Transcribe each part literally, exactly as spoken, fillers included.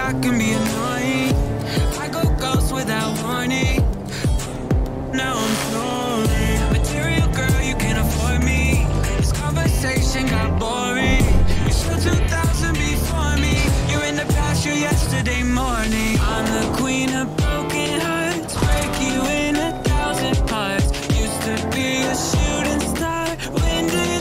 I can be annoying. I go ghost without warning. Now I'm sorry. Material girl, you can't afford me. This conversation got boring. You still two thousand before me. You're in the past, you're yesterday morning. I'm the queen of broken hearts, break you in a thousand parts. Used to be a shooting star. When did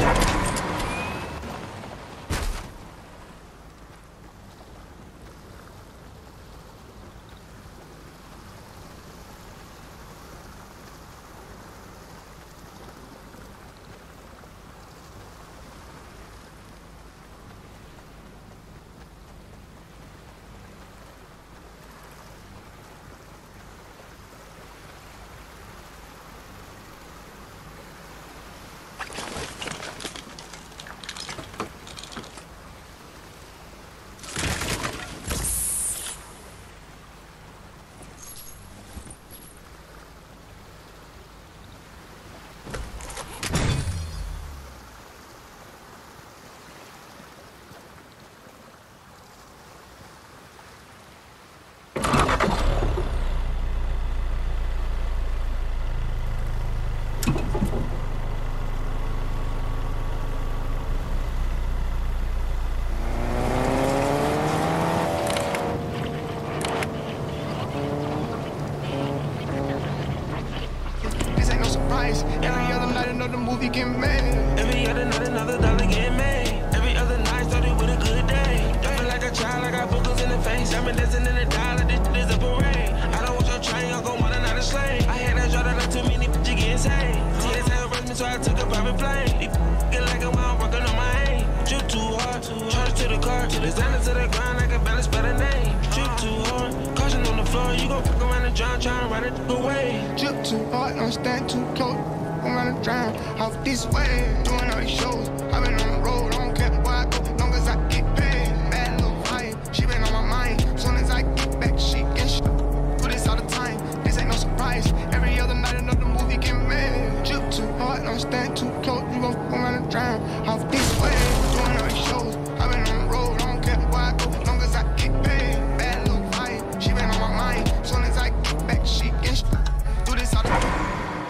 every other night another movie get made. Every other night another dollar get made. Every other night started with a good day. Don't feel like a child, I got boogers in the face. I'm dancing in the dollar, this shit is a parade. I don't want your train, I'll go more than not a slave. I had that draw that like too many bitches get insane. T S A arrest me, so I took a private plane. These get like a while, I'm working on my aim. Shoot too hard, charge to the car, designer to the ground, I can barely spell the name. Shoot too hard, caution on the floor, you gon' fuck around and drown, try and ride it away. Drip too hard, don't stand too close. I'm gonna drown off this way, doing all these shows. I've been on the road, I don't care where I go, long as I get paid. Bad little vibe, she been on my mind. Soon as I get back, she get shit. Do this all the time, this ain't no surprise. Every other night another movie get made. Drip too hard, don't stand too close. You gon' fuck around and drown off this way, doing all these shows. I've been on the road, I don't care where I go, long as I get paid. Bad little vibe, she been on my mind. Soon as I get back, she get shit. Do this all the time.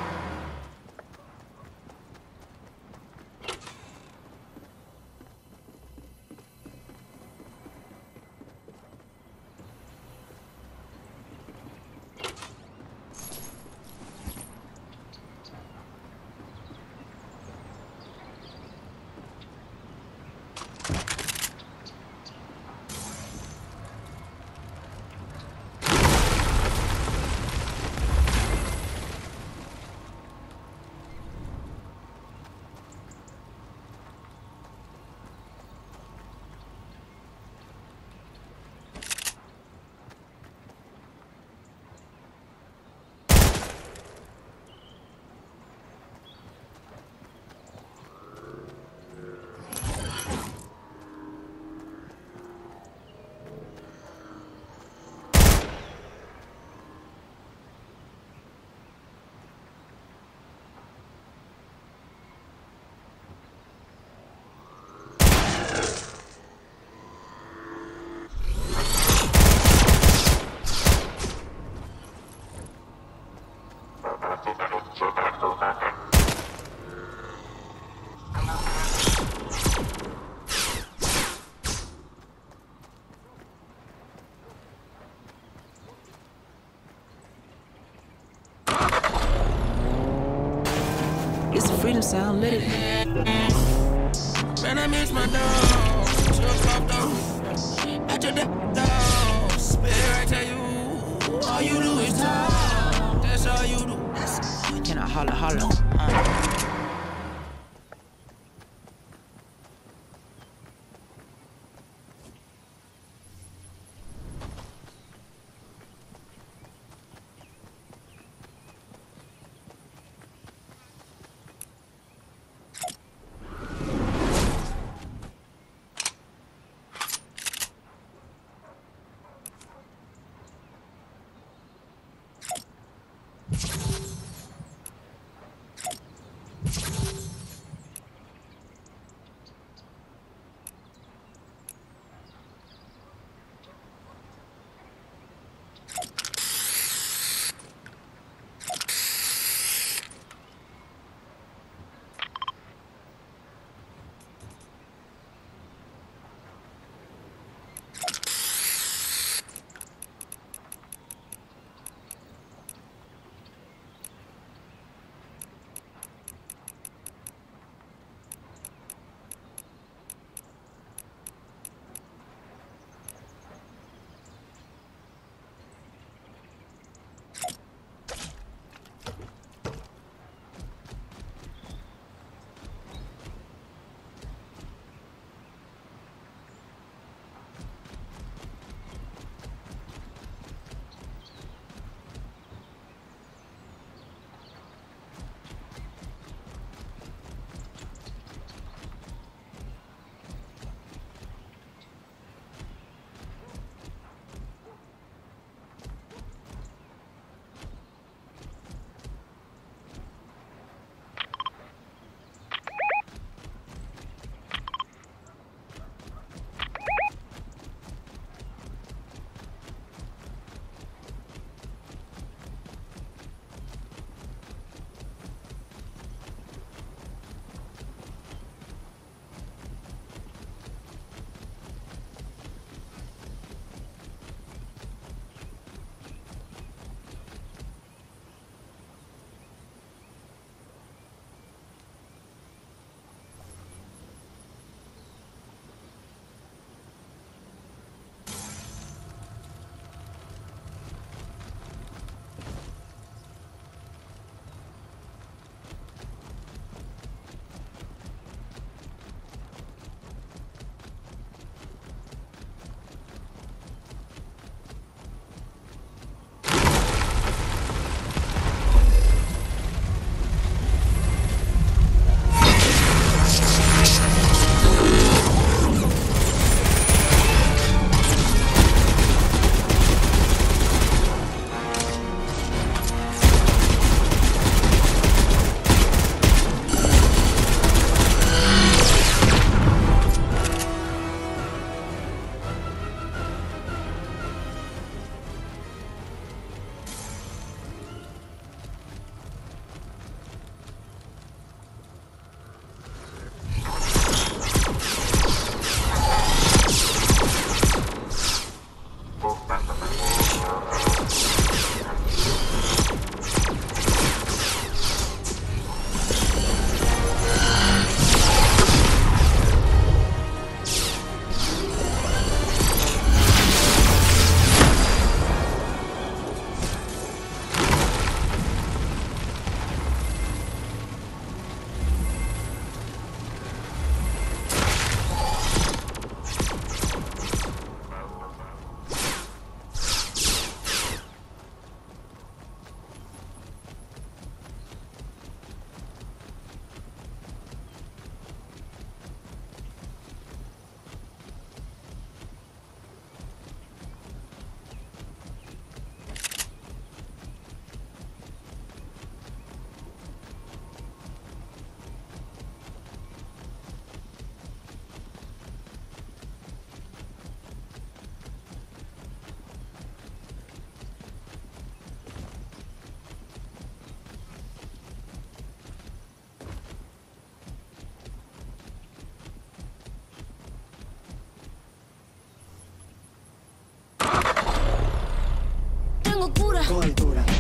It's a freedom sound, let it. Man, I miss my dog. Took off though. At your dog. Spit right to you. All you do is talk. That's all you do. Can I holler, holler? Uh. cobertura.